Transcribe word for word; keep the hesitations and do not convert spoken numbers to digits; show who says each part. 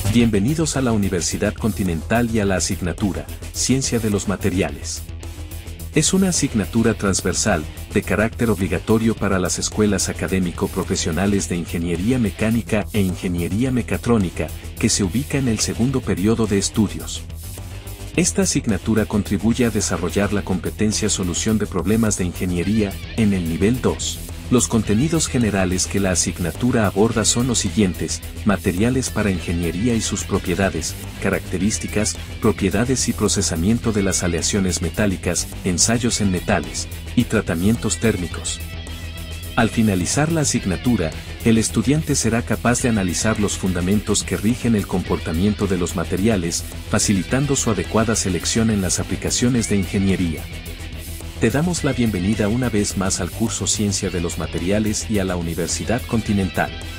Speaker 1: Bienvenidos a la Universidad Continental y a la asignatura, Ciencia de los Materiales. Es una asignatura transversal, de carácter obligatorio para las escuelas académico-profesionales de Ingeniería Mecánica e Ingeniería Mecatrónica, que se ubica en el segundo periodo de estudios. Esta asignatura contribuye a desarrollar la competencia solución de problemas de ingeniería, en el nivel dos. Los contenidos generales que la asignatura aborda son los siguientes: materiales para ingeniería y sus propiedades, características, propiedades y procesamiento de las aleaciones metálicas, ensayos en metales, y tratamientos térmicos. Al finalizar la asignatura, el estudiante será capaz de analizar los fundamentos que rigen el comportamiento de los materiales, facilitando su adecuada selección en las aplicaciones de ingeniería. Te damos la bienvenida una vez más al curso Ciencia de los Materiales y a la Universidad Continental.